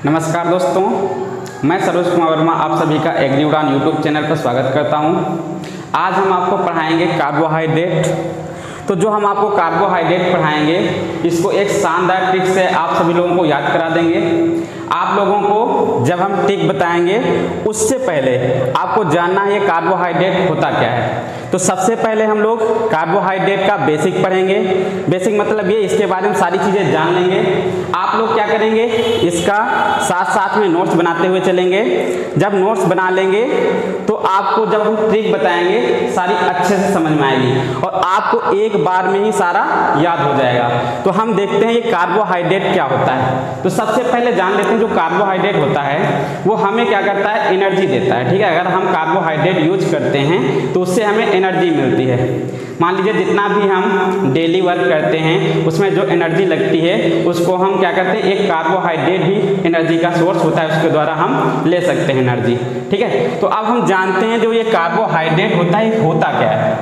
नमस्कार दोस्तों, मैं सरोज कुमार वर्मा आप सभी का एग्री उड़ान यूट्यूब चैनल पर स्वागत करता हूं। आज हम आपको पढ़ाएंगे कार्बोहाइड्रेट। तो जो हम आपको कार्बोहाइड्रेट पढ़ाएंगे इसको एक शानदार ट्रिक से आप सभी लोगों को याद करा देंगे। आप लोगों को जब हम ट्रिक बताएंगे उससे पहले आपको जानना है ये कार्बोहाइड्रेट होता क्या है। तो सबसे पहले हम लोग कार्बोहाइड्रेट का बेसिक पढ़ेंगे। बेसिक मतलब ये, इसके बारे में सारी चीज़ें जान लेंगे। आप लोग क्या करेंगे, इसका साथ साथ में नोट्स बनाते हुए चलेंगे। जब नोट्स बना लेंगे तो आपको जब हम ट्रिक बताएंगे सारी अच्छे से समझ में आएगी और आपको एक बार में ही सारा याद हो जाएगा। तो हम देखते हैं ये कार्बोहाइड्रेट क्या होता है। तो सबसे पहले जान लेते हैं जो कार्बोहाइड्रेट होता है वो हमें क्या करता है, एनर्जी देता है। ठीक है, अगर हम कार्बोहाइड्रेट यूज करते हैं तो उससे हमें एनर्जी मिलती है। मान लीजिए जितना भी हम डेली वर्क करते हैं उसमें जो एनर्जी लगती है उसको हम क्या करते हैं, एक कार्बोहाइड्रेट भी एनर्जी का सोर्स होता है, उसके द्वारा हम ले सकते हैं एनर्जी। ठीक है, तो अब हम जानते हैं जो ये कार्बोहाइड्रेट होता है होता क्या है।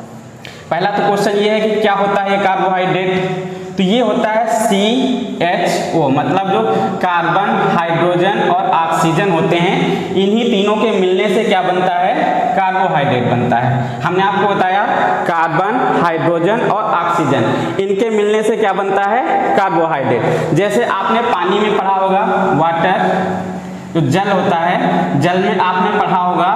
पहला तो क्वेश्चन ये है कि क्या होता है ये कार्बोहाइड्रेट। तो ये होता है CHO, मतलब जो कार्बन, हाइड्रोजन और ऑक्सीजन होते हैं, इन्हीं तीनों के मिलने से क्या बनता है, कार्बोहाइड्रेट बनता है। हमने आपको बताया कार्बन, हाइड्रोजन और ऑक्सीजन, इनके मिलने से क्या बनता है, कार्बोहाइड्रेट। जैसे आपने पानी में पढ़ा होगा वाटर, जो जल होता है, जल में आपने पढ़ा होगा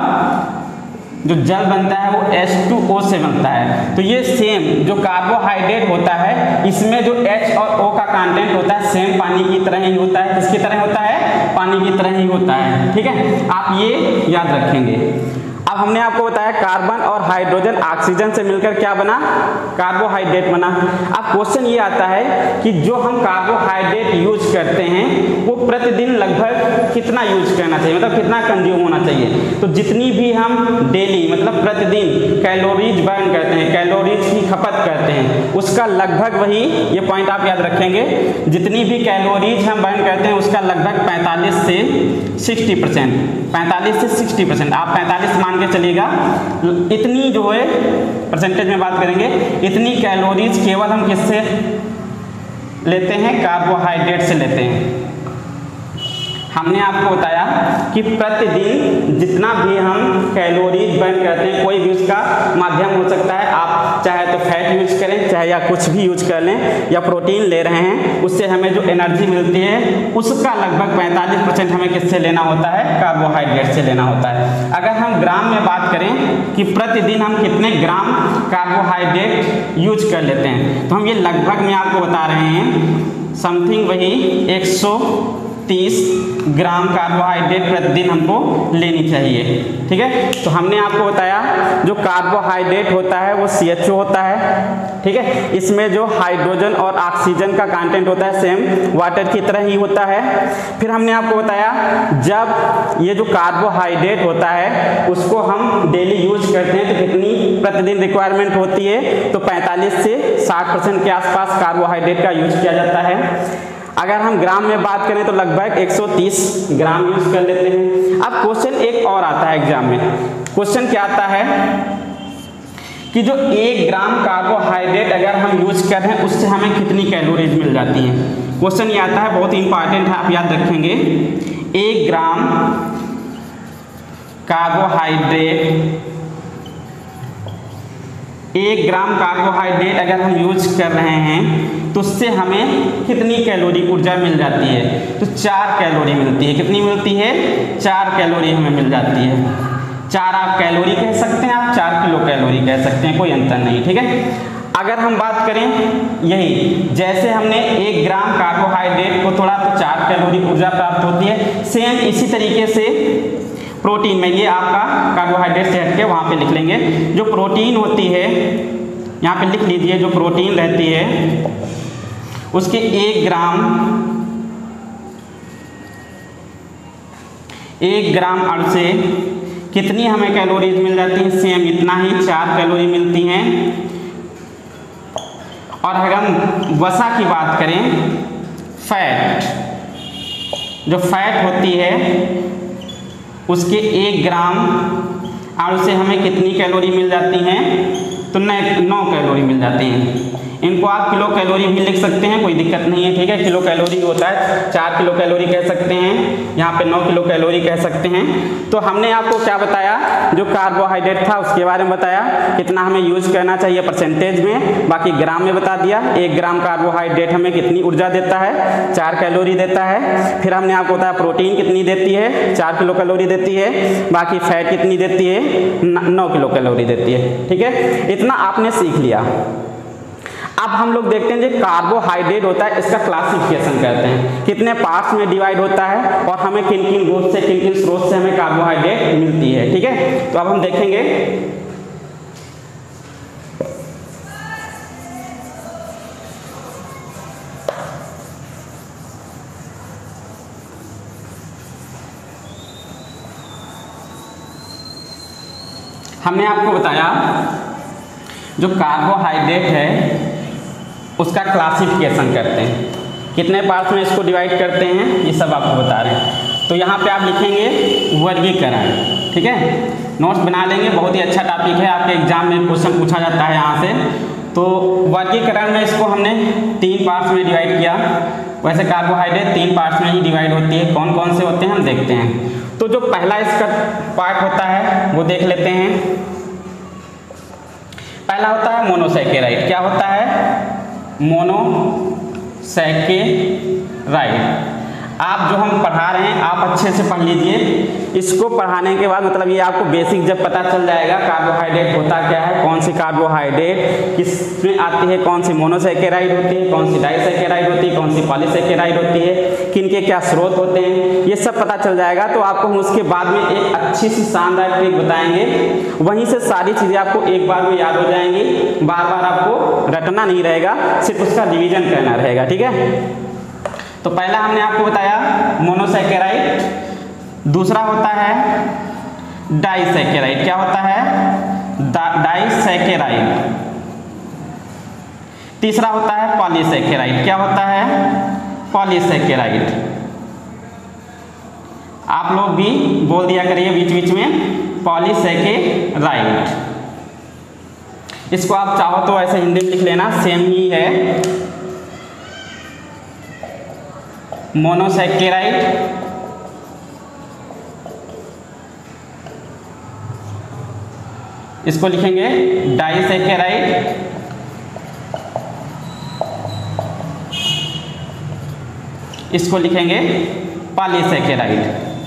जो जल बनता है वो H2O से बनता है। तो ये सेम जो कार्बोहाइड्रेट होता है इसमें जो H और O का कंटेंट होता है सेम पानी की तरह ही होता है। किसकी तरह होता है, पानी की तरह ही होता है। ठीक है, आप ये याद रखेंगे। अब हमने आपको बताया कार्बन और हाइड्रोजन ऑक्सीजन से मिलकर क्या बना, कार्बोहाइड्रेट बना। अब क्वेश्चन ये आता है कि जो हम कार्बोहाइड्रेट यूज करते हैं वो प्रतिदिन लगभग कितना यूज करना चाहिए, मतलब कितना कंज्यूम होना चाहिए। तो जितनी भी हम डेली मतलब प्रतिदिन कैलोरीज बर्न करते हैं, कैलोरीज की खपत करते हैं, उसका लगभग वही, ये पॉइंट आप याद रखेंगे, जितनी भी कैलोरीज हम बर्न करते हैं उसका लगभग 45 से 60%, 45 से 60%, आप 45 मान के चलिएगा। इतनी जो है परसेंटेज में बात करेंगे, इतनी कैलोरीज केवल हम किससे लेते हैं, कार्बोहाइड्रेट से लेते हैं। हमने आपको बताया कि प्रतिदिन जितना भी हम कैलोरीज बर्न करते हैं, कोई भी उसका माध्यम हो सकता है, आप चाहे तो फैट यूज करें, चाहे या कुछ भी यूज कर लें, या प्रोटीन ले रहे हैं, उससे हमें जो एनर्जी मिलती है उसका लगभग 45% हमें किससे लेना होता है, कार्बोहाइड्रेट से लेना होता है। अगर हम ग्राम में बात करें कि प्रतिदिन हम कितने ग्राम कार्बोहाइड्रेट यूज कर लेते हैं, तो हम ये लगभग में आपको बता रहे हैं, समथिंग वही 130 ग्राम कार्बोहाइड्रेट प्रतिदिन हमको लेनी चाहिए। ठीक है, तो हमने आपको बताया जो कार्बोहाइड्रेट होता है वो CHO होता है। ठीक है, इसमें जो हाइड्रोजन और ऑक्सीजन का कंटेंट होता है सेम वाटर की तरह ही होता है। फिर हमने आपको बताया जब ये जो कार्बोहाइड्रेट होता है उसको हम डेली यूज करते हैं तो कितनी प्रतिदिन रिक्वायरमेंट होती है, तो 45 से 60% के आसपास कार्बोहाइड्रेट का यूज किया जाता है। अगर हम ग्राम में बात करें तो लगभग 130 ग्राम यूज कर लेते हैं। अब क्वेश्चन एक और आता है एग्जाम में। क्वेश्चन क्या आता है कि जो 1 ग्राम कार्बोहाइड्रेट अगर हम यूज कर रहे हैं उससे हमें कितनी कैलोरीज मिल जाती हैं। क्वेश्चन ये आता है, बहुत इंपॉर्टेंट है, आप याद रखेंगे। 1 ग्राम कार्बोहाइड्रेट, 1 ग्राम कार्बोहाइड्रेट अगर हम यूज कर रहे हैं तो उससे हमें कितनी कैलोरी ऊर्जा मिल जाती है, तो 4 कैलोरी मिलती है। कितनी मिलती है, 4 कैलोरी हमें मिल जाती है। 4 आप कैलोरी कह सकते हैं, आप 4 किलो कैलोरी कह सकते हैं, कोई अंतर नहीं। ठीक है, अगर हम बात करें यही, जैसे हमने 1 ग्राम कार्बोहाइड्रेट को तोड़ा तो 4 कैलोरी ऊर्जा प्राप्त होती है, सेम इसी तरीके से प्रोटीन में, ये आपका कार्बोहाइड्रेट से हट के वहाँ पे लिख लेंगे, जो प्रोटीन होती है यहाँ पे लिख लीजिए, जो प्रोटीन रहती है उसके 1 ग्राम अणु से कितनी हमें कैलोरीज मिल जाती हैं, सेम इतना ही 4 कैलोरी मिलती हैं। और अगर हम वसा की बात करें, फैट, जो फैट होती है उसके 1 ग्राम अणु से हमें कितनी कैलोरी मिल जाती हैं, तो 9 कैलोरी मिल जाती हैं। इनको आप किलो कैलोरी भी लिख सकते हैं, कोई दिक्कत नहीं है, ठीक है। किलो कैलोरी होता है, 4 किलो कैलोरी कह सकते हैं, यहाँ पे 9 किलो कैलोरी कह सकते हैं। तो हमने आपको क्या बताया, जो कार्बोहाइड्रेट था उसके बारे में बताया, कितना हमें यूज करना चाहिए परसेंटेज में, बाकी ग्राम में बता दिया। 1 ग्राम कार्बोहाइड्रेट हमें कितनी ऊर्जा देता है, 4 कैलोरी देता है। फिर हमने आपको बताया प्रोटीन कितनी देती है, 4 किलो कैलोरी देती है, बाकी फैट कितनी देती है, 9 किलो कैलोरी देती है, ठीक है। इतना आपने सीख लिया। अब हम लोग देखते हैं जो कार्बोहाइड्रेट होता है इसका क्लासिफिकेशन करते हैं, कितने पार्ट्स में डिवाइड होता है और हमें किन किन रूप से, किन किन स्रोत से हमें कार्बोहाइड्रेट मिलती है, ठीक है। तो अब हम देखेंगे। हमने आपको बताया जो कार्बोहाइड्रेट है उसका क्लासिफिकेशन करते हैं, कितने पार्ट्स में इसको डिवाइड करते हैं, ये सब आपको बता रहे हैं। तो यहाँ पे आप लिखेंगे वर्गीकरण, ठीक है। नोट्स बना लेंगे, बहुत ही अच्छा टॉपिक है, आपके एग्जाम में क्वेश्चन पूछा जाता है यहाँ से। तो वर्गीकरण में इसको हमने 3 पार्ट्स में डिवाइड किया। वैसे कार्बोहाइड्रेट 3 पार्ट्स में ही डिवाइड होती है, कौन कौन से होते हैं हम देखते हैं। तो जो पहला इसका पार्ट होता है वो देख लेते हैं। पहला होता है मोनोसैकेराइड। क्या होता है, मोनोसैकेराइड। आप जो हम पढ़ा रहे हैं आप अच्छे से पढ़ लीजिए। इसको पढ़ाने के बाद मतलब ये आपको बेसिक जब पता चल जाएगा कार्बोहाइड्रेट होता क्या है, कौन सी कार्बोहाइड्रेट किसमें आती है, कौन सी मोनोसैकेराइड होती है, कौन सी डाइसैकेराइड होती है, कौन सी पॉलीसैकेराइड होती है, किन के क्या स्रोत होते हैं, ये सब पता चल जाएगा। तो आपको हम उसके बाद में एक अच्छी सी शानदार ट्रिक बताएंगे, वहीं से सारी चीज़ें आपको एक बार में याद हो जाएंगी, बार बार आपको रटना नहीं रहेगा, सिर्फ उसका रिविजन करना रहेगा, ठीक है। तो पहला हमने आपको बताया मोनोसैकेराइड, दूसरा होता है डाइसैकेराइड। क्या होता है, डाइसैकेराइड। तीसरा होता है पॉलीसैकेराइड। क्या होता है, पॉलीसैकेराइड। आप लोग भी बोल दिया करिए बीच बीच में, पॉलीसैकेराइड। इसको आप चाहो तो ऐसे हिंदी में लिख लेना, सेम ही है, मोनोसैकेराइड, इसको लिखेंगे डाइसैकेराइड, इसको लिखेंगे पॉलीसैकेराइड।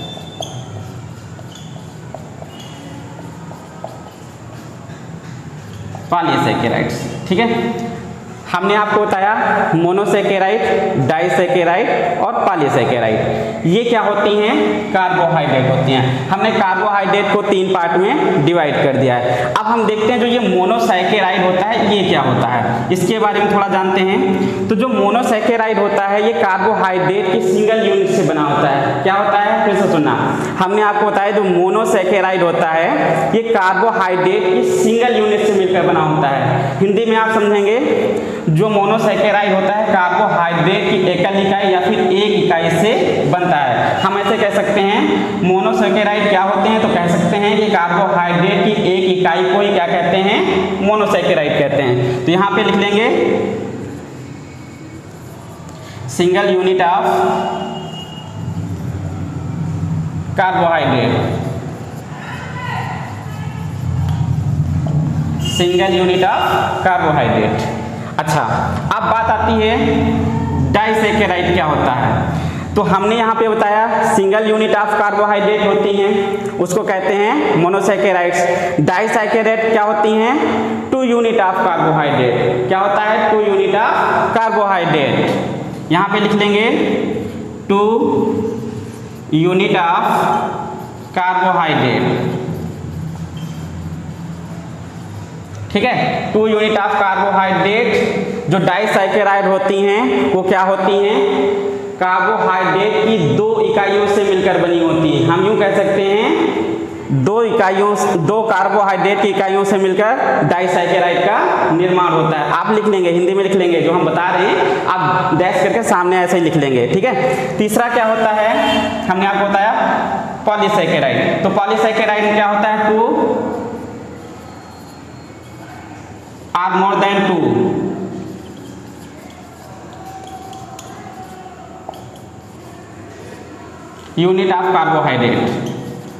पॉलीसैकेराइड्स, ठीक है। हमने आपको बताया मोनोसैकेराइड, डाइसैकेराइड और पॉलीसैकेराइड। ये क्या होती हैं, कार्बोहाइड्रेट होती हैं। हमने कार्बोहाइड्रेट को 3 पार्ट में डिवाइड कर दिया है। अब हम देखते हैं जो ये मोनोसैकेराइड होता है ये क्या होता है, इसके बारे में थोड़ा जानते हैं। तो जो मोनोसैकेराइड होता है ये कार्बोहाइड्रेट की सिंगल यूनिट से बना होता है। क्या होता है, फिर से सुनना, हमने आपको बताया जो मोनोसैकेराइड होता है ये कार्बोहाइड्रेट की सिंगल यूनिट से मिलकर बना होता है। हिंदी में आप समझेंगे, जो मोनोसैकेराइड होता है कार्बोहाइड्रेट की एकल इकाई या फिर एक इकाई से बनता है। हम ऐसे कह सकते हैं मोनोसैकेराइड क्या होते हैं, तो कह सकते हैं कि कार्बोहाइड्रेट की एक इकाई को ही क्या कहते हैं, मोनोसैकेराइड कहते हैं। तो यहाँ पे लिख लेंगे single unit of carbohydrate, single unit of carbohydrate. अच्छा, अब बात आती है डाइसैकेराइड क्या होता है। तो हमने यहाँ पे बताया सिंगल यूनिट ऑफ कार्बोहाइड्रेट होती हैं, उसको कहते हैं मोनोसैकेराइड्स। डाइसैकेराइड क्या होती हैं, 2 यूनिट ऑफ कार्बोहाइड्रेट। क्या होता है, 2 यूनिट ऑफ कार्बोहाइड्रेट। यहाँ पे लिख लेंगे 2 यूनिट ऑफ कार्बोहाइड्रेट, ठीक है। 2 यूनिट ऑफ कार्बोहाइड्रेट। जो डाइसैकेराइड होती हैं वो क्या होती हैं, कार्बोहाइड्रेट की 2 इकाइयों से मिलकर बनी होती है। हम यूं कह सकते हैं 2 कार्बोहाइड्रेट की इकाइयों से मिलकर डाइसैकेराइड का निर्माण होता है। आप लिख लेंगे, हिंदी में लिख लेंगे, जो हम बता रहे हैं आप डैश करके सामने ऐसे ही लिख लेंगे, ठीक है। तीसरा क्या होता है, हमने आपको बताया पॉलीसैकेराइड। तो पॉलीसैकेराइड में क्या होता है, 2 or more than 2 unit of carbohydrate.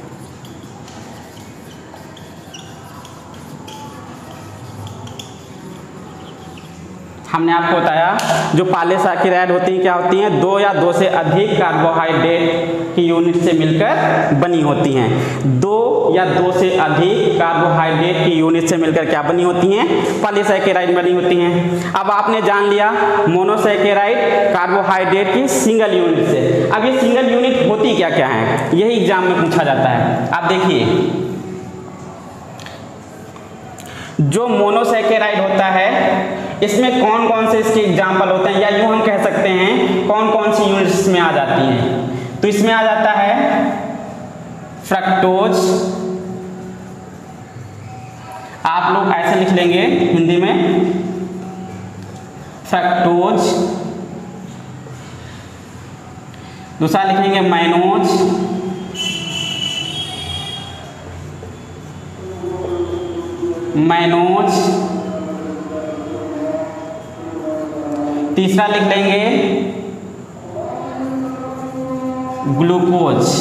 हमने आपको बताया जो पॉलीसैकेराइड होती हैं क्या होती हैं, दो या दो से अधिक कार्बोहाइड्रेट की यूनिट से मिलकर बनी होती हैं। दो या दो से अधिक कार्बोहाइड्रेट की यूनिट से मिलकर क्या बनी होती हैं, पॉलीसैकेराइड बनी होती हैं। अब आपने जान लिया मोनोसैकेराइड कार्बोहाइड्रेट की सिंगल यूनिट से। अब ये सिंगल यूनिट होती क्या क्या है, यही एग्जाम में पूछा जाता है। आप देखिए जो मोनोसैकेराइड होता है इसमें कौन कौन से इसके एग्जाम्पल होते हैं, या यूं हम कह सकते हैं कौन कौन सी यूनिट्स में आ जाती हैं। तो इसमें आ जाता है फ्रक्टोज, आप लोग ऐसे लिख लेंगे हिंदी में फ्रक्टोज। दूसरा लिखेंगे मैनोज, मैनोज। तीसरा लिख लेंगे ग्लूकोज,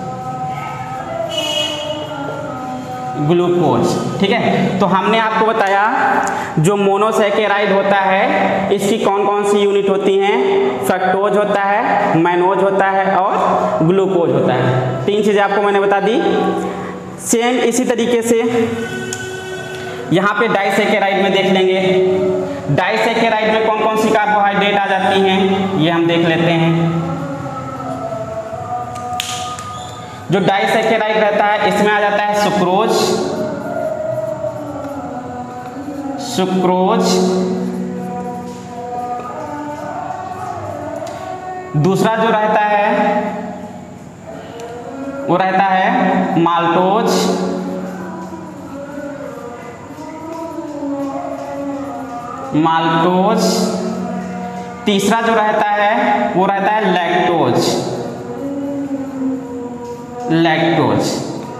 ग्लूकोज। ठीक है, तो हमने आपको बताया जो मोनोसैकेराइड होता है इसकी कौन कौन सी यूनिट होती हैं, फ्रक्टोज होता है, मैनोज होता है और ग्लूकोज होता है। तीन चीजें आपको मैंने बता दी। सेम इसी तरीके से यहाँ पे डाइसैकेराइड में देख लेंगे, डाइसैकेराइड में कौन कौन सी कार्बोहाइड्रेट आ जाती हैं ये हम देख लेते हैं। जो डाइसैकेराइड रहता है इसमें आ जाता है सुक्रोज, सुक्रोज। दूसरा जो रहता है वो रहता है माल्टोज, माल्टोज। तीसरा जो रहता है वो रहता है लैक्टोज, लैक्टोज।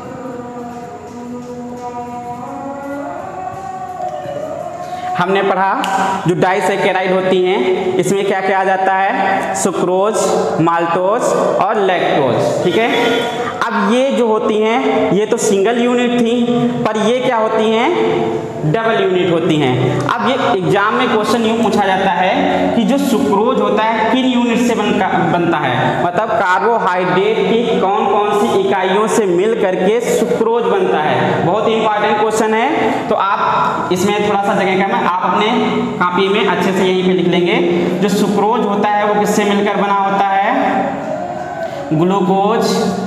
हमने पढ़ा जो डाइसैकेराइड होती हैं इसमें क्या क्या आ जाता है, सुक्रोज, माल्टोज और लैक्टोज। ठीक है, अब ये जो होती हैं ये तो सिंगल यूनिट थी, पर ये क्या होती हैं, डबल यूनिट होती हैं। अब ये एग्जाम में क्वेश्चन यूं पूछा जाता है कि जो सुक्रोज होता है किन यूनिट से बनता है, मतलब कार्बोहाइड्रेट की कौन कौन सी इकाइयों से मिल करके सुक्रोज बनता है। बहुत ही इंपॉर्टेंट क्वेश्चन है, तो आप इसमें थोड़ा सा जगह का आप अपने कॉपी में अच्छे से यहीं पे लिख लेंगे। जो सुक्रोज होता है वो किससे मिलकर बना होता है, ग्लूकोज,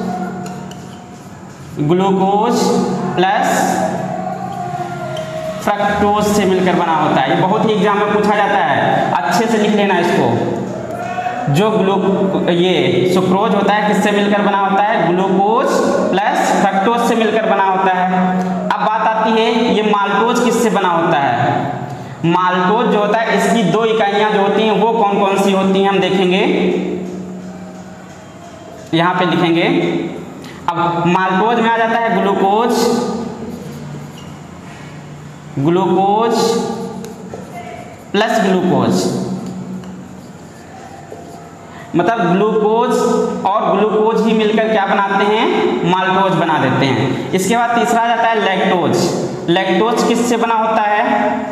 ग्लूकोज प्लस फ्रक्टोज से मिलकर बना होता है। ये बहुत ही एग्जाम में पूछा जाता है, अच्छे से लिख लेना इसको। जो ये सुक्रोज होता है किससे मिलकर बना होता है, ग्लूकोज प्लस फ्रक्टोज से मिलकर बना होता है। अब बात आती है ये माल्टोज किससे बना होता है। माल्टोज जो होता है इसकी दो इकाइयां जो होती हैं वो कौन कौन सी होती हैं हम देखेंगे, यहां पे लिखेंगे। अब माल्टोज में आ जाता है ग्लूकोज, ग्लूकोज प्लस ग्लूकोज, मतलब ग्लूकोज और ग्लूकोज ही मिलकर क्या बनाते हैं, माल्टोज बना देते हैं। इसके बाद तीसरा आ जाता है लैक्टोज। लैक्टोज किससे बना होता है,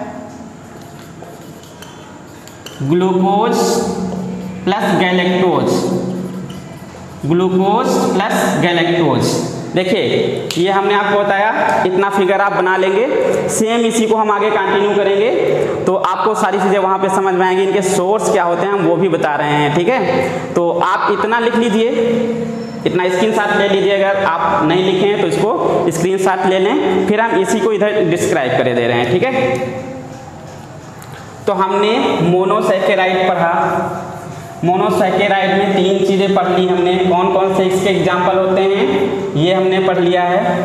glucose plus galactose, glucose plus galactose. देखिए ये हमने आपको बताया, इतना फिगर आप बना लेंगे। सेम इसी को हम आगे कंटिन्यू करेंगे तो आपको सारी चीज़ें वहाँ पे समझ में आएंगी। इनके सोर्स क्या होते हैं हम वो भी बता रहे हैं। ठीक है, तो आप इतना लिख लीजिए, इतना स्क्रीनशॉट ले लीजिए। अगर आप नहीं लिखे हैं तो इसको स्क्रीनशॉट ले लें, फिर हम इसी को इधर डिस्क्राइब कर दे रहे हैं। ठीक है, तो हमने मोनोसैकेराइड पढ़ा। मोनोसैकेराइड में तीन चीज़ें पढ़ ली हमने। कौन कौन से इसके एग्जाम्पल होते हैं ये हमने पढ़ लिया है।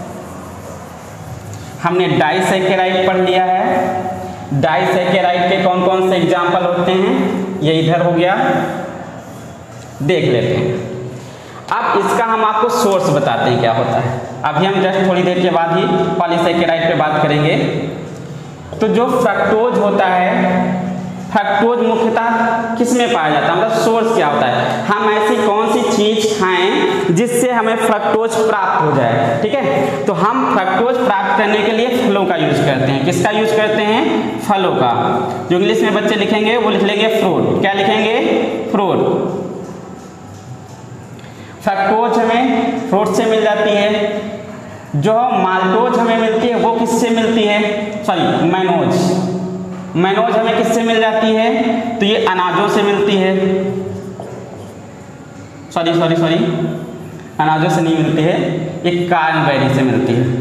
हमने डाइसैकेराइड पढ़ लिया है। डाइसैकेराइड के कौन कौन से एग्जाम्पल होते हैं ये इधर हो गया, देख लेते हैं। अब इसका हम आपको सोर्स बताते हैं क्या होता है। अभी हम जस्ट थोड़ी देर के बाद ही पॉलीसैकेराइड पे बात करेंगे। तो जो फ्रक्टोज होता है, फ्रक्टोज मुख्यतः किस में पाया जाता है, मतलब सोर्स क्या होता है, हम ऐसी कौन सी चीज खाएं जिससे हमें फ्रक्टोज प्राप्त हो जाए। ठीक है, तो हम फ्रक्टोज प्राप्त करने के लिए फलों का यूज करते हैं। किसका यूज करते हैं, फलों का। जो इंग्लिश में बच्चे लिखेंगे वो लिख लेंगे फ्रूट। क्या लिखेंगे, फ्रूट। फ्रक्टोज हमें फ्रूट से मिल जाती है। जो माल्टोज हमें मिलती है वो किससे मिलती है, सॉरी मैनोज, मैनोज हमें किससे मिल जाती है, तो ये अनाजों से मिलती है। सॉरी अनाजों से नहीं मिलती है, ये कार्नबेरी से मिलती है।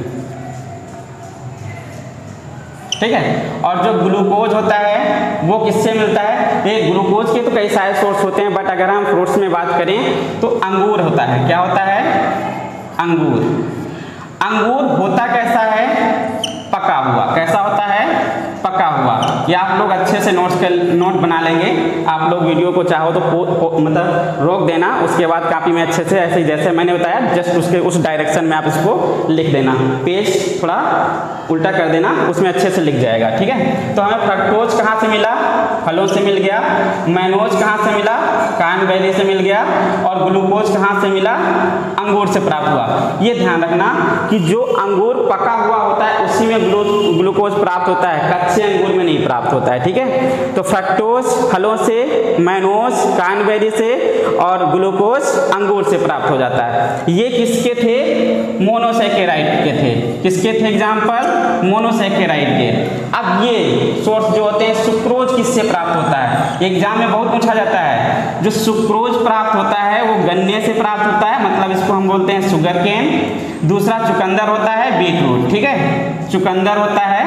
ठीक है, और जो ग्लूकोज होता है वो किससे मिलता है, ये ग्लूकोज के तो कई सारे सोर्स होते हैं, बट अगर हम फ्रूट्स में बात करें तो अंगूर होता है। क्या होता है, अंगूर। अंगूर होता कैसा है, पका हुआ। कैसा होता है, पका हुआ। या आप लोग अच्छे से नोट बना लेंगे। आप लोग वीडियो को चाहो तो मतलब रोक देना, उसके बाद कॉपी में अच्छे से ऐसे जैसे मैंने बताया जस्ट उसके उस डायरेक्शन में आप इसको लिख देना। पेज थोड़ा उल्टा कर देना, उसमें अच्छे से लिख जाएगा। ठीक है, तो हमें फ्रक्टोज कहाँ से मिला, फलों से मिल गया। मैनोज कहाँ से मिला, कार्नबेरी से मिल गया। और ग्लूकोज कहाँ से मिला, अंगूर से प्राप्त हुआ। ये ध्यान रखना कि जो अंगूर पका हुआ होता है उसी में ग्लूकोज प्राप्त होता है, कच्चे अंगूर में नहीं प्राप्त होता है। ठीक है, तो फ्रक्टोज फलों से, मैनोज कार्नबेरी से और ग्लूकोज अंगूर से प्राप्त हो जाता है। ये किसके थे, मोनोसैकेराइड के थे। किसके थे एग्जाम्पल, मोनोसैकेराइड के। अब ये सोर्स जो होते हैं, सुक्रोज किससे प्राप्त होता है, एग्जाम में बहुत पूछा जाता है। जो सुक्रोज प्राप्त होता है वो गन्ने से प्राप्त होता है, मतलब इसको हम बोलते हैं शुगर केन। दूसरा चुकंदर होता है, बीटरूट। ठीक है, चुकंदर होता है,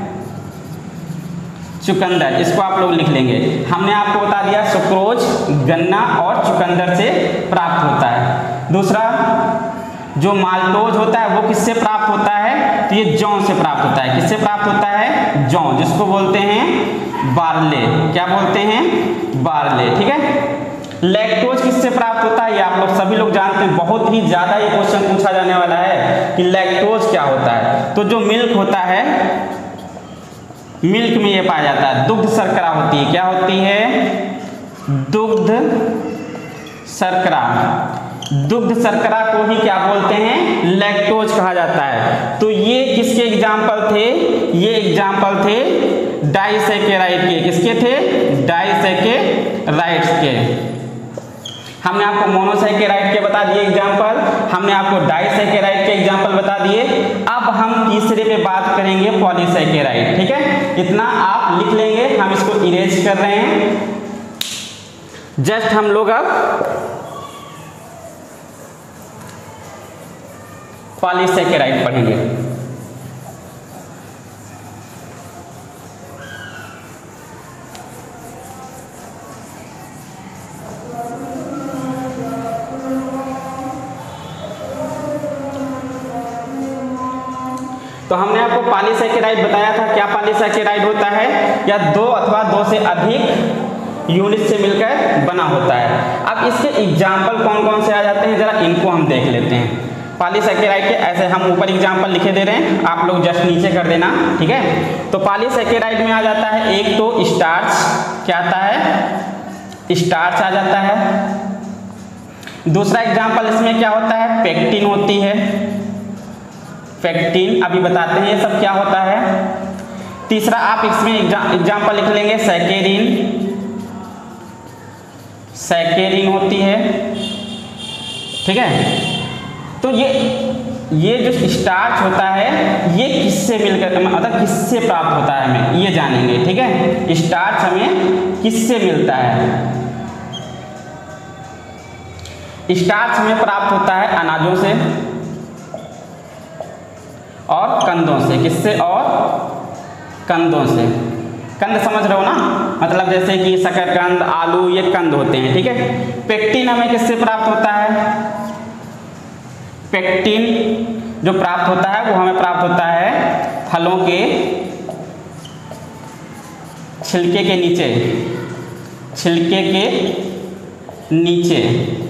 चुकंदर, इसको आप लोग लिख लेंगे। हमने आपको बता दिया सुक्रोज गन्ना और चुकंदर से प्राप्त होता है। दूसरा जो माल्टोज होता है वो किससे प्राप्त होता है, तो ये जौ से प्राप्त होता है। किससे प्राप्त होता है, जौ, जिसको बोलते हैं बार्ले। क्या बोलते हैं, बार्ले। ठीक है, लैक्टोज किससे प्राप्त होता है, ये आप लोग सभी लोग जानते हैं। बहुत ही ज्यादा ये क्वेश्चन पूछा जाने वाला है कि लैक्टोज क्या होता है। तो जो मिल्क होता है, मिल्क में ये पाया जाता है। दुग्ध शर्करा होती है। क्या होती है, दुग्ध शर्करा। दुग्ध शर्करा को ही क्या बोलते हैं, लैक्टोज कहा जाता है। तो ये किसके एग्जाम्पल थे, ये एग्जाम्पल थे डाइसैकेराइड के। किसके थे, डाइसैकेराइड्स के। हमने आपको मोनोसैकेराइड के बता दिए एग्जाम्पल, हमने आपको डाइसैकेराइड के एग्जाम्पल बता दिए। अब हम तीसरे पे बात करेंगे पॉलीसैकेराइड। ठीक है, इतना आप लिख लेंगे, हम इसको इरेज कर रहे हैं। जस्ट हम लोग अब पॉलीसैकेराइड पढ़ेंगे। तो हमने आपको पॉलीसैकेराइड बताया था। क्या पॉलीसैकेराइड होता है, या दो अथवा दो से अधिक यूनिट से मिलकर बना होता है। अब इसके एग्जाम्पल कौन कौन से आ जाते हैं, जरा इनको हम देख लेते हैं। पॉलीसैकेराइड के ऐसे हम ऊपर एग्जाम्पल लिखे दे रहे हैं, आप लोग जस्ट नीचे कर देना। ठीक है, तो पॉलीसैकेराइड में आ जाता है एक तो स्टार्च। क्या आता है, स्टार्च आ जाता है। दूसरा एग्जाम्पल इसमें क्या होता है, पेक्टिन होती है। पेक्टिन अभी बताते हैं ये सब क्या होता है। तीसरा आप इसमें एग्जाम्पल लिख लेंगे सैकेरिन। सैकेरिन होती है। ठीक है, तो ये जो स्टार्च होता है ये किससे मिलकर, मतलब किससे प्राप्त होता है हमें ये जानेंगे। ठीक है, स्टार्च हमें किससे मिलता है, स्टार्च हमें प्राप्त होता है अनाजों से और कंदों से। किससे, और कंदों से। कंद समझ रहे हो ना, मतलब जैसे कि शकरकंद, आलू, ये कंद होते हैं। ठीक है, पेक्टिन हमें किससे प्राप्त होता है, पेक्टिन जो प्राप्त होता है वो हमें प्राप्त होता है फलों के छिलके के नीचे, छिलके के नीचे।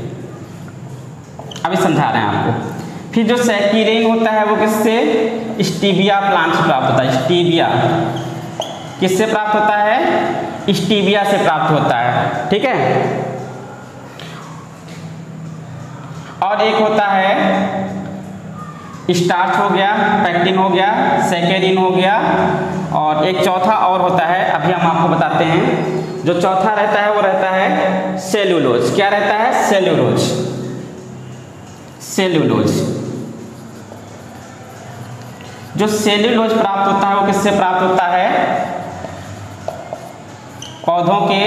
अभी समझा रहे हैं आपको। फिर जो सैकेरिन होता है वो किससे, स्टीविया प्लांट से प्राप्त होता है। स्टीविया किससे प्राप्त होता है, स्टीविया से प्राप्त होता है, ठीक है। और एक होता है स्टार्च हो गया, पेक्टिन हो गया, सैकेरिन हो गया, और एक चौथा और होता है, अभी हम आपको बताते हैं। जो चौथा रहता है वो रहता है सेल्यूलोज। क्या रहता है? सेल्यूलोज। सेल्यूलोज। जो सेल्यूलोज प्राप्त होता है वो किससे प्राप्त होता है? पौधों के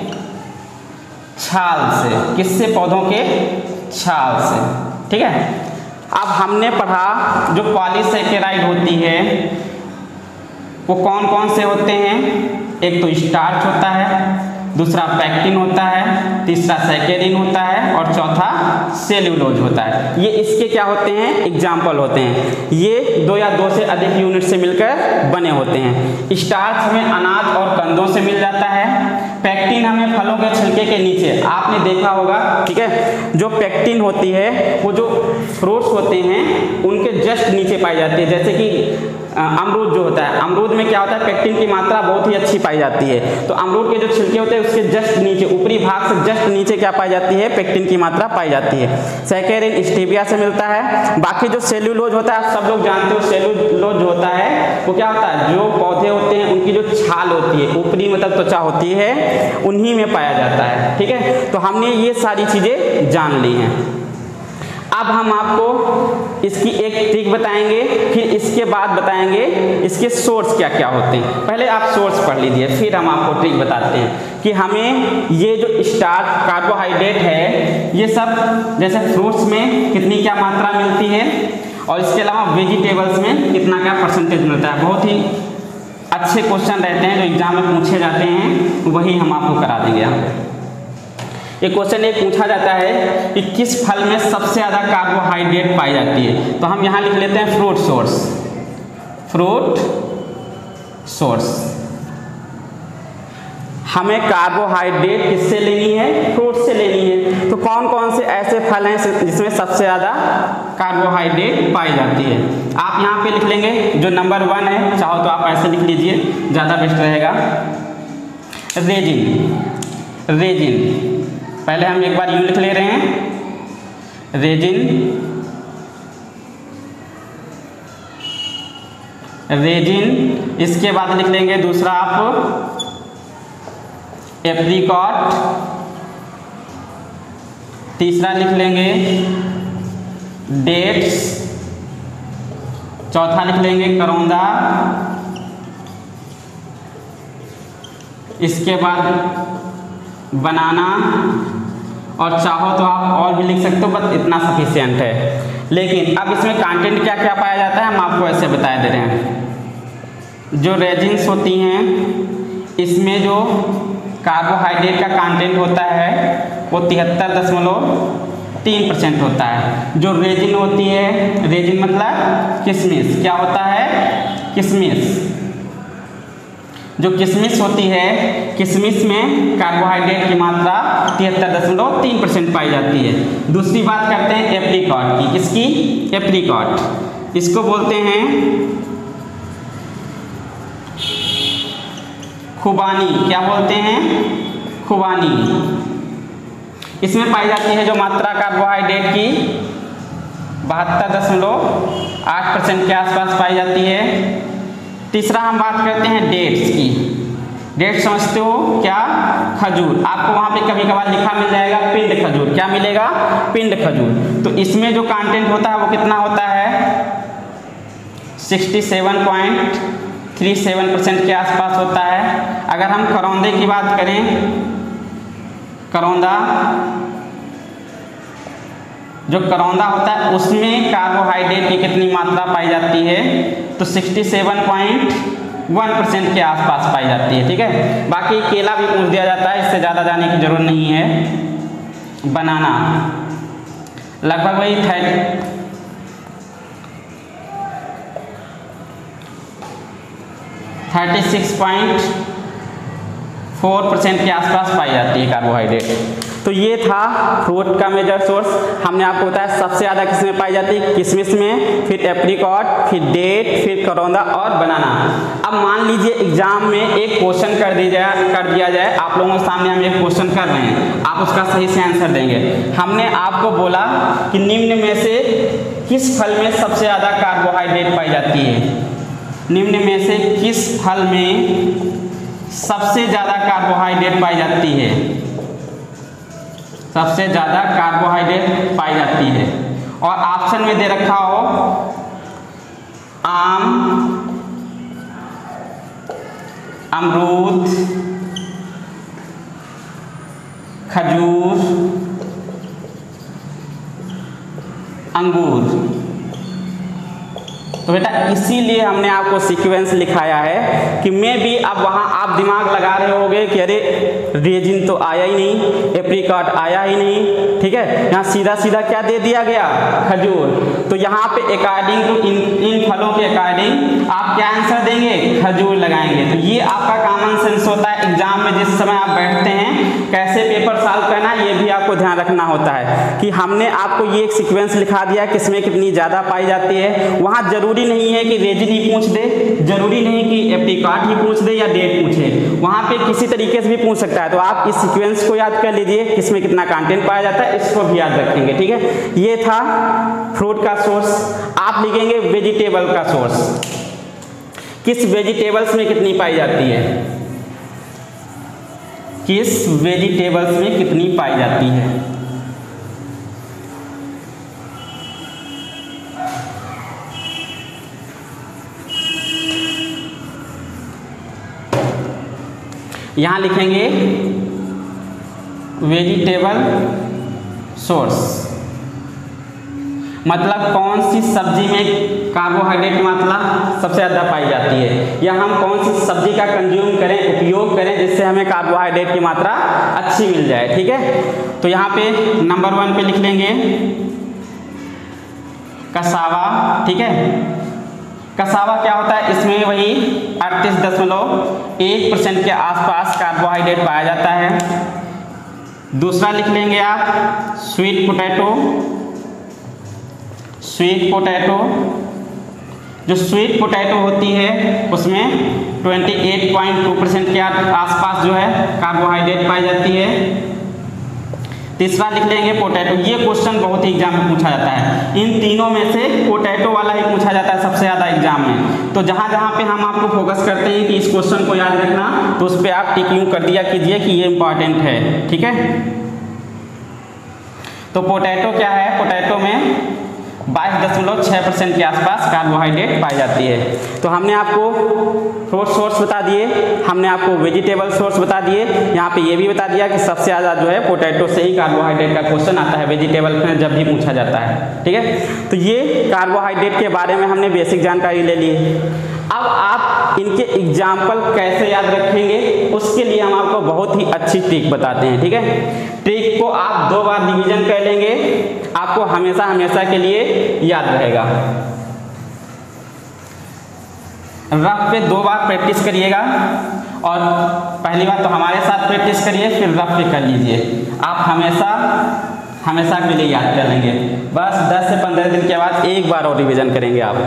छाल से। किससे? पौधों के छाल से, ठीक है। अब हमने पढ़ा जो पॉलीसेकेराइड होती है वो कौन कौन से होते हैं। एक तो स्टार्च होता है, दूसरा पेक्टिन होता है, तीसरा सैकेरिन होता है, और चौथा सेल्यूलोज होता है। ये इसके क्या होते हैं? एग्जाम्पल होते हैं। ये 2 या 2 से अधिक यूनिट से मिलकर बने होते हैं। स्टार्च हमें अनाज और कंदों से मिल जाता है। पेक्टिन हमें फलों के छिलके के नीचे, आपने देखा होगा, ठीक है। जो पेक्टिन होती है वो जो फ्रूट्स होते हैं उनके जस्ट नीचे पाई जाती है। जैसे कि अमरूद जो होता है, अमरूद में क्या होता है? पेक्टिन की मात्रा बहुत ही अच्छी पाई जाती है। तो अमरूद के जो छिलके होते हैं उसके जस्ट नीचे, ऊपरी भाग से जस्ट नीचे क्या पाई जाती है? पेक्टिन की मात्रा पाई जाती है। सैकेरिन स्टीविया से मिलता है। बाकी जो सेल्यूलोज होता है, सब लोग जानते हो, सेल्यूलोज होता है वो क्या होता है? जो पौधे होते हैं उनकी जो छाल होती है, ऊपरी मतलब त्वचा होती है, उन्हीं में पाया जाता है, ठीक है। तो हमने ये सारी चीजें जान ली हैं। अब हम आपको इसकी एक ट्रिक बताएंगे, फिर इसके बाद बताएंगे इसके सोर्स क्या क्या होते हैं। पहले आप सोर्स पढ़ लीजिए, फिर हम आपको ट्रिक बताते हैं कि हमें ये जो स्टार्च कार्बोहाइड्रेट है ये सब जैसे फ्रूट्स में कितनी क्या मात्रा मिलती है, और इसके अलावा वेजिटेबल्स में कितना क्या परसेंटेज मिलता है। बहुत ही अच्छे क्वेश्चन रहते हैं जो एग्जाम में पूछे जाते हैं, वही हम आपको करा देंगे यहाँ पे। एक क्वेश्चन एक पूछा जाता है कि किस फल में सबसे ज़्यादा कार्बोहाइड्रेट पाई जाती है। तो हम यहाँ लिख लेते हैं फ्रूट सोर्स। Fruit source. हमें कार्बोहाइड्रेट किससे लेनी है? फ्रूट से लेनी है। तो कौन कौन से ऐसे फल हैं जिसमें सबसे ज़्यादा कार्बोहाइड्रेट पाई जाती है? आप यहाँ पे लिख लेंगे जो नंबर 1 है, चाहो तो आप ऐसे लिख लीजिए, ज़्यादा बेस्ट रहेगा। रेजिन। रेजिन पहले हम एक बार यूं लिख ले रहे हैं, रेजिन। रेजिन। इसके बाद लिख लेंगे दूसरा आप एप्रिकॉट। तीसरा लिख लेंगे डेट्स। चौथा लिख लेंगे करौंदा। इसके बाद बनाना, और चाहो तो आप और भी लिख सकते हो, बस इतना सफिशिएंट है। लेकिन अब इसमें कंटेंट क्या क्या पाया जाता है हम आपको ऐसे बता दे रहे हैं। जो रेजिन्स होती हैं इसमें जो कार्बोहाइड्रेट का कंटेंट होता है वो 73.3% होता है। जो रेजिन होती है, रेजिन मतलब किशमिश, क्या होता है? किशमिश। जो किशमिश होती है, किशमिश में कार्बोहाइड्रेट की मात्रा 73.3% पाई जाती है। दूसरी बात करते हैं एप्रिकॉट की। किसकी? एप्रिकॉट। इसको बोलते हैं खुबानी। क्या बोलते हैं? खुबानी। इसमें पाई जाती है जो मात्रा कार्बोहाइड्रेट की 72.8% के आसपास पाई जाती है। तीसरा हम बात करते हैं डेट्स की। डेट्स समझते हो क्या? खजूर। आपको वहाँ पे कभी कभार लिखा मिल जाएगा पिंड खजूर। क्या मिलेगा? पिंड खजूर। तो इसमें जो कंटेंट होता है वो कितना होता है? 67.37% के आसपास होता है। अगर हम करौंदे की बात करें, करौंदा, जो करौंदा होता है उसमें कार्बोहाइड्रेट की कितनी मात्रा पाई जाती है? तो 67.1% के आसपास पाई जाती है, ठीक है। बाकी केला भी पूछ दिया जाता है, इससे ज़्यादा जाने की जरूरत नहीं है। बनाना लगभग वही 36.4% के आसपास पाई जाती है कार्बोहाइड्रेट। तो ये था फ्रूट का मेजर सोर्स। हमने आपको बताया सबसे ज़्यादा किस में पाई जाती है, किशमिश में, फिर एप्रिकॉट, फिर डेट, फिर करौंदा और बनाना। अब मान लीजिए एग्जाम में एक क्वेश्चन कर दिया जाए, आप लोगों के सामने हम एक क्वेश्चन कर रहे हैं, आप उसका सही से आंसर देंगे। हमने आपको बोला कि निम्न में से किस फल में सबसे ज़्यादा कार्बोहाइड्रेट पाई जाती है, निम्न में से किस फल में सबसे ज़्यादा कार्बोहाइड्रेट पाई जाती है, सबसे ज़्यादा कार्बोहाइड्रेट पाई जाती है। और ऑप्शन में दे रखा हो आम, अमरूद, खजूर, अंगूर। तो बेटा इसीलिए हमने आपको सीक्वेंस लिखाया है कि मैं भी अब वहाँ आप दिमाग लगा रहे होगे कि अरे रेजिन तो आया ही नहीं, एप्रिकॉट आया ही नहीं, ठीक है, यहाँ सीधा सीधा क्या दे दिया गया, खजूर। तो यहाँ पे अकॉर्डिंग टू इन फलों के अकॉर्डिंग आप क्या आंसर देंगे, खजूर लगाएंगे। तो ये आपका कॉमन सेंस होता है, एग्जाम में जिस समय आप बैठते हैं कैसे पेपर सॉल्व करना ये भी आपको ध्यान रखना होता है कि हमने आपको ये एक सीक्वेंस लिखा दिया किसमें कितनी ज़्यादा पाई जाती है। वहाँ जरूरी नहीं है कि रेजिन ही पूछ दे, जरूरी नहीं कि एप्रिकॉट ही पूछ दे या डेट पूछे, वहाँ पे किसी तरीके से भी पूछ सकता है। तो आप इस सीक्वेंस को याद कर लीजिए, किसमें कितना कंटेंट पाया जाता है, इसको भी याद रखेंगे, ठीक है। ये था फ्रूट का सोर्स। आप लिखेंगे वेजिटेबल का सोर्स, किस वेजिटेबल्स में कितनी पाई जाती है, किस वेजिटेबल्स में कितनी पाई जाती है। यहां लिखेंगे वेजिटेबल सोर्स, मतलब कौन सी सब्जी में कार्बोहाइड्रेट की मात्रा सबसे ज़्यादा पाई जाती है, या हम कौन सी सब्जी का कंज्यूम करें, उपयोग करें जिससे हमें कार्बोहाइड्रेट की मात्रा अच्छी मिल जाए, ठीक है। तो यहाँ पे नंबर 1 पे लिख लेंगे कसावा, ठीक है। कसावा क्या होता है, इसमें वही 38.1% के आसपास कार्बोहाइड्रेट पाया जाता है। दूसरा लिख लेंगे आप स्वीट पोटैटो, स्वीट पोटैटो, जो स्वीट पोटैटो होती है उसमें 28.2% के आसपास जो है कार्बोहाइड्रेट पाई जाती है। तीसरा लिख लेंगे पोटैटो, ये क्वेश्चन बहुत ही एग्जाम में पूछा जाता है, इन तीनों में से पोटैटो वाला ही पूछा जाता है सबसे ज़्यादा एग्जाम में। तो जहाँ जहाँ पे हम आपको फोकस करते हैं कि इस क्वेश्चन को याद रखना, तो उस पर आप टिक यूँ कर दिया कीजिए कि ये इंपॉर्टेंट है, ठीक है। तो पोटैटो क्या है, पोटैटो में 22.6% के आसपास कार्बोहाइड्रेट पाई जाती है। तो हमने आपको फ्रूट सोर्स बता दिए, हमने आपको वेजिटेबल सोर्स बता दिए, यहाँ पे ये भी बता दिया कि सबसे ज़्यादा जो है पोटैटो से ही कार्बोहाइड्रेट का क्वेश्चन आता है वेजिटेबल में जब भी पूछा जाता है, ठीक है। तो ये कार्बोहाइड्रेट के बारे में हमने बेसिक जानकारी ले ली। अब आप इनके एग्जाम्पल कैसे याद रखेंगे उसके लिए हम आपको बहुत ही अच्छी ट्रिक बताते हैं, ठीक है। ट्रिक को आप 2 बार रिवीजन कर लेंगे, आपको हमेशा हमेशा के लिए याद रहेगा। रफ पे 2 बार प्रैक्टिस करिएगा, और पहली बार तो हमारे साथ प्रैक्टिस करिए, फिर रफ पे कर लीजिए, आप हमेशा हमेशा के लिए याद कर लेंगे। बस 10 से 15 दिन के बाद एक बार और रिवीजन करेंगे आप।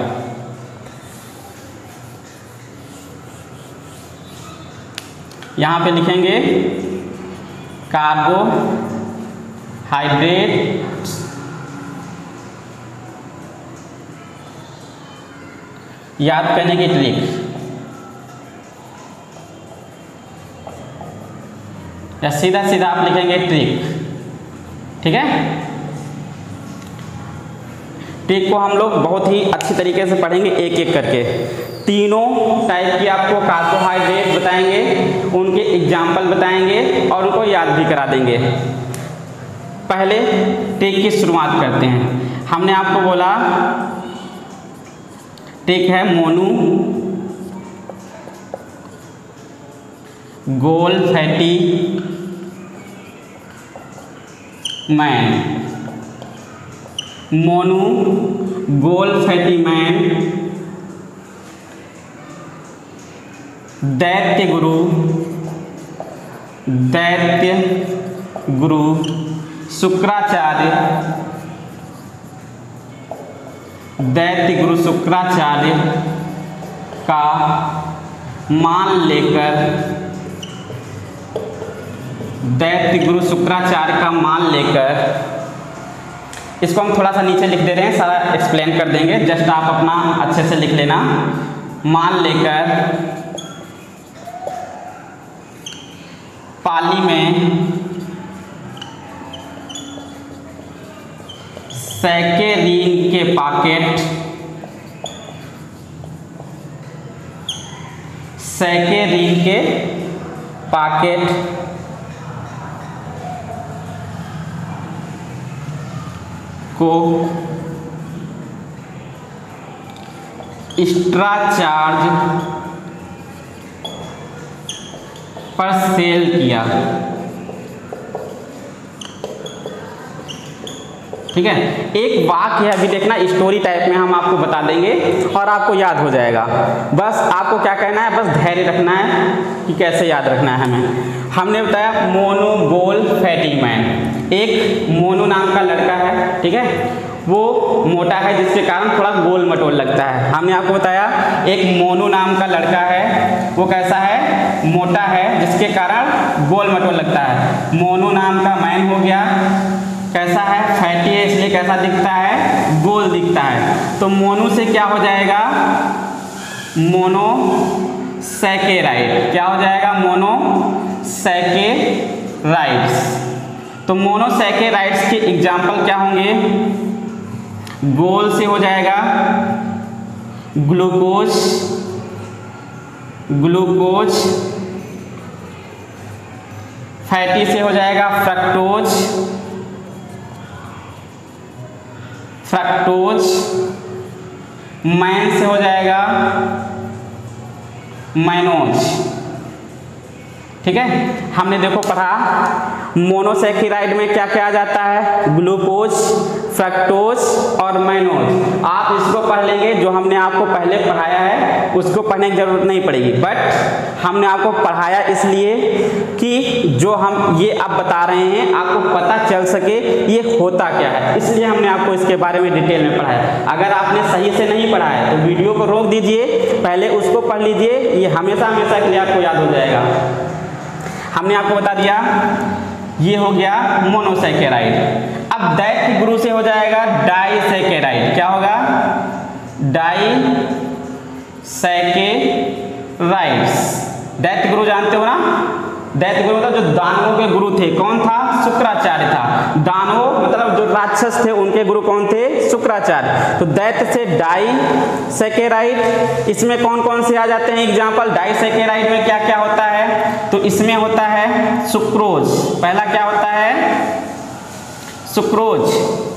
यहाँ पे लिखेंगे कार्बोहाइड्रेट याद करने की ट्रिक, या सीधा सीधा आप लिखेंगे ट्रिक, ठीक है। ट्रिक को हम लोग बहुत ही अच्छी तरीके से पढ़ेंगे एक एक करके। तीनों टाइप की आपको कार्बोहाइड्रेट बताएंगे, उनके एग्जाम्पल बताएंगे और उनको याद भी करा देंगे। पहले ट्रिक की शुरुआत करते हैं। हमने आपको बोला ट्रिक है मोनो गोल फैटी मैन, मोनो गोल फैटी मैन, दैत्य गुरु, दैत्य गुरु शुक्राचार्य, दैत्य गुरु शुक्राचार्य का मान लेकर, दैत्य गुरु शुक्राचार्य का मान लेकर, इसको हम थोड़ा सा नीचे लिख दे रहे हैं, सारा एक्सप्लेन कर देंगे, जस्ट आप अपना अच्छे से लिख लेना। मान लेकर पाली में सैकेरीन के पॉकेट, सैकेरीन के पॉकेट को एक्स्ट्रा चार्ज पर सेल किया। ठीक है, एक वाक्य है, अभी देखना स्टोरी टाइप में हम आपको बता देंगे और आपको याद हो जाएगा। बस आपको क्या कहना है, बस धैर्य रखना है कि कैसे याद रखना है हमें। हमने बताया मोनो गोल फैटी मैन, एक मोनो नाम का लड़का है, ठीक है, वो मोटा है जिसके कारण थोड़ा गोल मटोल लगता है। हमने आपको बताया एक मोनू नाम का लड़का है, वो कैसा है, मोटा है जिसके कारण गोल मटोल लगता है। मोनू नाम का मैन हो गया, कैसा है, फैटी है इसलिए कैसा दिखता है, गोल दिखता है। तो मोनू से क्या हो जाएगा, मोनोसैकेराइड, क्या हो जाएगा, मोनोसैकेराइड्स। तो मोनोसैकेराइड्स के एग्जाम्पल क्या होंगे, गोल से हो जाएगा ग्लूकोज, ग्लूकोज, फैटी से हो जाएगा फ्रक्टोज, फ्रक्टोज, मैन से हो जाएगा मैनोज। ठीक है, हमने देखो पढ़ा मोनोसैकेराइड में क्या क्या आ जाता है, ग्लूकोज, फ्रक्टोज और मैनोज। आप इसको पढ़ लेंगे, जो हमने आपको पहले पढ़ाया है उसको पढ़ने की जरूरत नहीं पड़ेगी, बट हमने आपको पढ़ाया इसलिए कि जो हम ये अब बता रहे हैं आपको पता चल सके ये होता क्या है, इसलिए हमने आपको इसके बारे में डिटेल में पढ़ाया। अगर आपने सही से नहीं पढ़ा है तो वीडियो को रोक दीजिए, पहले उसको पढ़ लीजिए, ये हमेशा हमेशा के लिए आपको याद हो जाएगा। हमने आपको बता दिया ये हो गया मोनोसैकेराइड। अब दैत्य गुरु से हो जाएगा डाइसैकेराइड, क्या होगा, डाइसैकेराइड्स। दैत्य गुरु जानते हो ना, दैत्य गुरु मतलब जो दानवों के गुरु थे, कौन था, शुक्राचार्य था। दानवों मतलब जो राक्षस थे उनके गुरु कौन थे, शुक्राचार्य। तो दैत्य से डाइसैकेराइड, इसमें कौन कौन से आ जाते हैं एग्जाम्पल, डाइसैकेराइड में क्या क्या होता है, तो इसमें होता है सुक्रोज, पहला क्या होता है, सुक्रोज,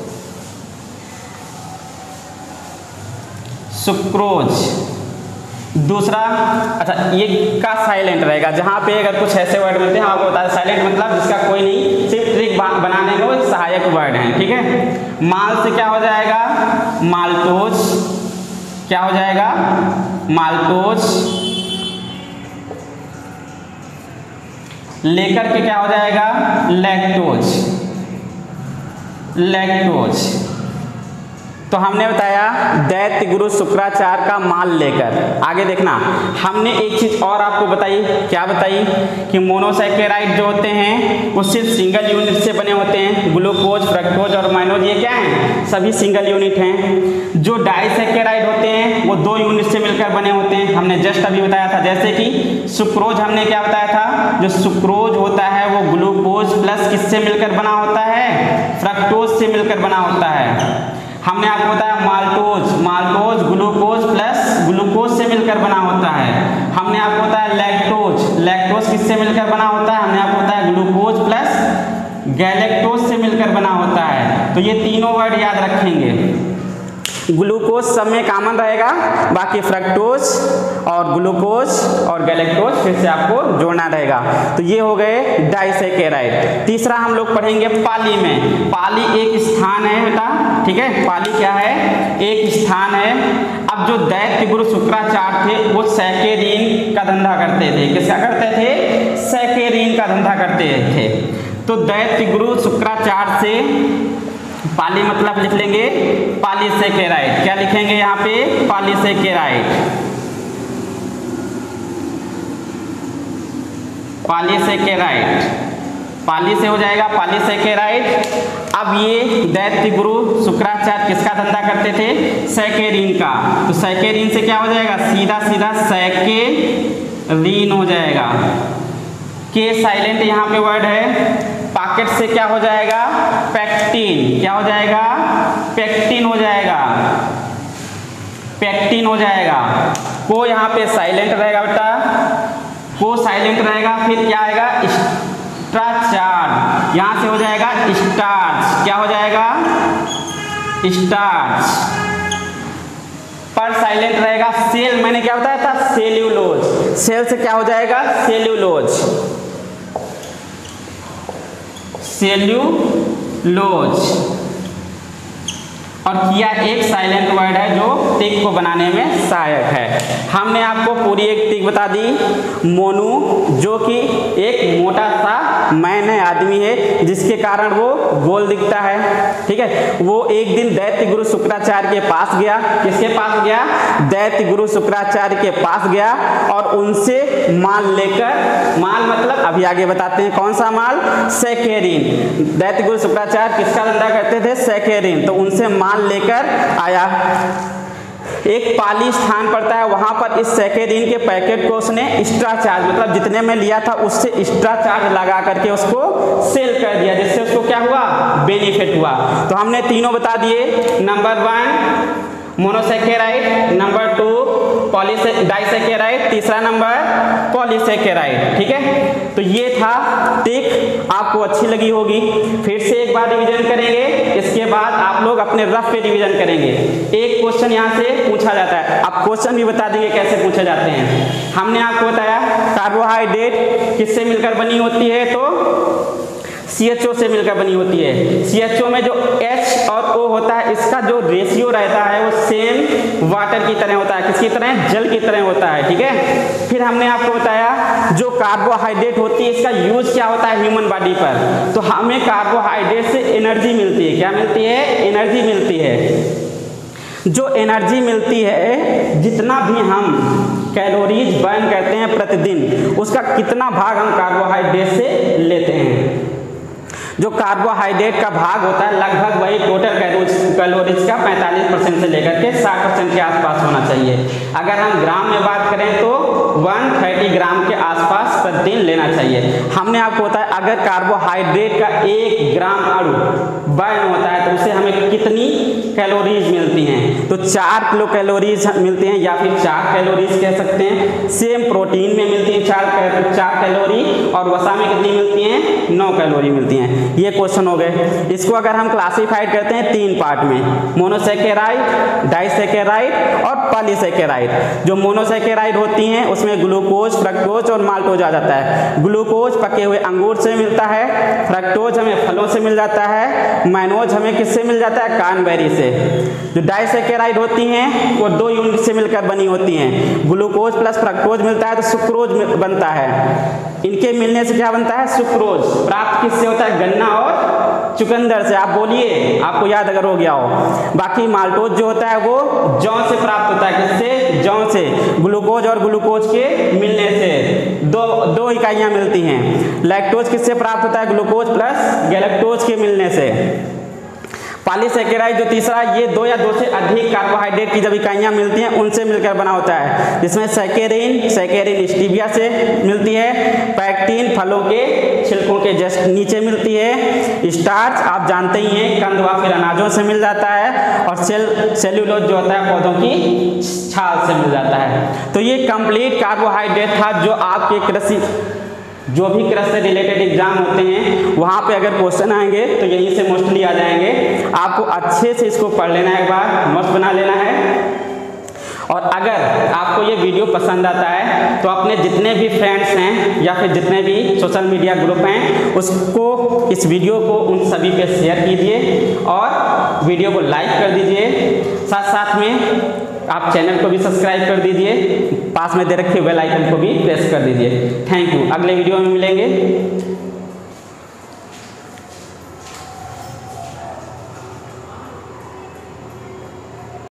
सुक्रोज। दूसरा, अच्छा ये का साइलेंट रहेगा, जहां पे अगर कुछ ऐसे वर्ड मिलते हैं आपको बता दें, साइलेंट मतलब जिसका कोई नहीं, सिर्फ ट्रिक बनाने में वो सहायक वर्ड हैं। ठीक है, माल से क्या हो जाएगा, माल्टोज, क्या हो जाएगा, माल्टोज। लेकर के क्या हो जाएगा, लैक्टोज, लैक्टोज। तो हमने बताया दैत्य गुरु शुक्राचार्य का मान लेकर। आगे देखना, हमने एक चीज और आपको बताई, क्या बताई कि मोनोसैकेराइड जो होते हैं वो सिर्फ सिंगल यूनिट से बने होते हैं, ग्लूकोज, फ्रक्टोज और मैनोज ये क्या हैं, सभी सिंगल यूनिट हैं। जो डाइसैकेराइड होते हैं वो 2 यूनिट से मिलकर बने होते हैं, हमने जस्ट अभी बताया था। जैसे कि सुक्रोज हमने क्या बताया था, जो सुक्रोज होता है वो ग्लूकोज प्लस किससे मिलकर बना होता है, फ्रक्टोज से मिलकर बना होता है। हमने आपको बताया maltose, maltose glucose plus glucose से मिलकर बना होता है। हमने आपको बताया लैक्टोज, लैक्टोज किससे मिलकर बना होता है, हमने आपको बताया ग्लूकोज प्लस गैलेक्टोज से मिलकर बना होता है। तो ये तीनों वर्ड याद रखेंगे, ग्लूकोज सब में कॉमन रहेगा, बाकी फ्रक्टोज और ग्लूकोज और गैलेक्टोज फिर से आपको जोड़ना रहेगा। तो ये हो गए डाइसैकेराइड। तीसरा हम लोग पढ़ेंगे पाली में। पाली एक स्थान है बेटा, ठीक है, पाली क्या है, एक स्थान है। अब जो दैत्य गुरु शुक्राचार्य थे वो सैकेरीन का धंधा करते थे, किसका करते थे, सैकेरीन का धंधा करते थे। तो दैत्य गुरु शुक्राचार्य से पाली मतलब लिख लेंगे पॉलीसेकेराइड। क्या लिखेंगे यहाँ पे? पॉलीसेकेराइड। पॉलीसेकेराइड, पाली से हो जाएगा पॉलीसेकेराइड। अब ये दैत्य गुरु शुक्राचार्य किसका धंधा करते थे? सैकेरीन का। तो सैकेरीन से क्या हो जाएगा? सीधा सीधा सैकेरीन हो जाएगा। के साइलेंट यहाँ पे वर्ड है। पॉकेट से क्या हो जाएगा? पेक्टिन। क्या हो जाएगा? पेक्टिन हो जाएगा। पेक्टिन हो जाएगा। को यहाँ पे साइलेंट रहेगा बेटा, को साइलेंट रहेगा। फिर क्या आएगा? स्टार्च। यहाँ से हो जाएगा स्टार्च। क्या हो जाएगा? स्टार्च। पर साइलेंट रहेगा। सेल, मैंने क्या बताया था? सेल्यूलोज। सेल से क्या हो जाएगा? सेल्यूलोज। सेल्यूलोज। और किया एक साइलेंट वर्ड है जो टिक को बनाने में सहायक है। हमने आपको पूरी एक टिक बता दी। मोनू जो कि एक मोटा सा मैन है, आदमी है, जिसके कारण वो गोल दिखता है। ठीक है, वो एक दिन दैत्य गुरु शुक्राचार्य के पास गया। किसके पास गया? दैत्य गुरु शुक्राचार्य के पास गया और उनसे माल लेकर, माल मतलब अभी आगे बताते हैं कौन सा माल? सैकेरीन। दैत्य गुरु शुक्राचार्य किसका धंधा करते थे? सैकेरीन। तो उनसे माल लेकर आया। एक पाली स्थान पड़ता है, वहां पर इस सैकेरीन के पैकेट को उसने एक्स्ट्रा चार्ज, मतलब जितने में लिया था उससे एक्स्ट्रा चार्ज लगा करके उसको सेल कर दिया, जिससे उसको क्या हुआ? बेनिफिट हुआ। तो हमने तीनों बता दिए। नंबर 1 मोनोसेकेराइड, नंबर 2 डाइसेकेराइड, तीसरा नंबर पॉलीसेकेराइड। ठीक है, तो ये था टिक। आपको अच्छी लगी होगी। फिर से एक बार रिवीजन करेंगे, इसके बाद आप लोग अपने रफ पे रिवीजन करेंगे। एक क्वेश्चन यहाँ से पूछा जाता है, आप क्वेश्चन भी बता देंगे कैसे पूछे जाते हैं। हमने आपको बताया कार्बोहाइड्रेट किससे मिलकर बनी होती है? तो CHO से मिलकर बनी होती है। CHO में जो H और O होता है, इसका जो रेशियो रहता है वो सेम वाटर की तरह होता है। किसकी तरह? जल की तरह होता है। ठीक है, फिर हमने आपको बताया जो कार्बोहाइड्रेट होती है इसका यूज क्या होता है ह्यूमन बॉडी पर। तो हमें कार्बोहाइड्रेट से एनर्जी मिलती है। क्या मिलती है? एनर्जी मिलती है। जो एनर्जी मिलती है, जितना भी हम कैलोरीज बर्न करते हैं प्रतिदिन, उसका कितना भाग हम कार्बोहाइड्रेट से लेते हैं। जो कार्बोहाइड्रेट का भाग होता है लगभग वही टोटल कैलोरीज का 45% से लेकर के 60% के आसपास होना चाहिए। अगर हम ग्राम में बात करें तो 130 ग्राम के आसपास प्रतिदिन लेना चाहिए। हमने आपको बताया अगर कार्बोहाइड्रेट का 1 ग्राम अणु बर्न होता है तो उससे हमें कितनी कैलोरीज मिलती हैं? तो 4 किलो कैलोरीज मिलती हैं, या फिर 4 कैलोरीज कह सकते हैं। सेम प्रोटीन में मिलती है 4 कैलोरी, और वसा में कितनी मिलती हैं? 9 कैलोरी मिलती हैं। ये क्वेश्चन हो गए। इसको अगर हम क्लासिफाइड करते हैं 3 पार्ट में, मोनोसेकेराइड, डाइसेकेराइड और पॉलीसेकेराइड। जो मोनोसेकेराइड होती हैं उसमें ग्लूकोज, फ्रक्टोज और माल्टोज आ जाता है। ग्लूकोज पके हुए अंगूर से मिलता है, फ्रक्टोज हमें फलों से मिल जाता है, मैनोज हमें किससे मिल जाता है? कानबेरी से। जो डाइसेकेराइड होती हैं वो 2 यूनिट से मिलकर बनी होती हैं। ग्लूकोज प्लस फ्रक्टोज मिलता है तो सुक्रोज बनता है। इनके मिलने से क्या बनता है? सुक्रोज। प्राप्त किससे होता है? गन्ना और चुकंदर से। आप बोलिए, आपको याद अगर हो गया हो। बाकी माल्टोज जो होता है वो जौ से प्राप्त होता है। किससे? जौ से। ग्लूकोज और ग्लूकोज के मिलने से दो इकाइयां मिलती हैं। लैक्टोज किससे प्राप्त होता है? ग्लूकोज प्लस गैलेक्टोज के मिलने से। पॉलीसेकेराइड जो तीसरा, ये 2 या 2 से अधिक कार्बोहाइड्रेट की जब इकाइयां मिलती हैं उनसे मिलकर बना होता है, जिसमें सैकेरीन स्टीविया से मिलती है, पैक्टिन फलों के छिलकों के जस्ट नीचे मिलती है, स्टार्च आप जानते ही हैं कंद व फिर अनाजों से मिल जाता है, और सेल्यूलोज जो होता है पौधों की छाल से मिल जाता है। तो ये कंप्लीट कार्बोहाइड्रेट था जो आपके कृषि जो भी कृषि से रिलेटेड एग्जाम होते हैं वहाँ पे अगर क्वेश्चन आएंगे तो यहीं से मोस्टली आ जाएंगे। आपको अच्छे से इसको पढ़ लेना है, एक बार नोट्स बना लेना है। और अगर आपको ये वीडियो पसंद आता है तो अपने जितने भी फ्रेंड्स हैं या फिर जितने भी सोशल मीडिया ग्रुप हैं उसको, इस वीडियो को उन सभी पे शेयर कीजिए और वीडियो को लाइक कर दीजिए। साथ साथ में आप चैनल को भी सब्सक्राइब कर दीजिए, पास में दे रखे बेल आइकन को भी प्रेस कर दीजिए। Thank you. अगले वीडियो में मिलेंगे।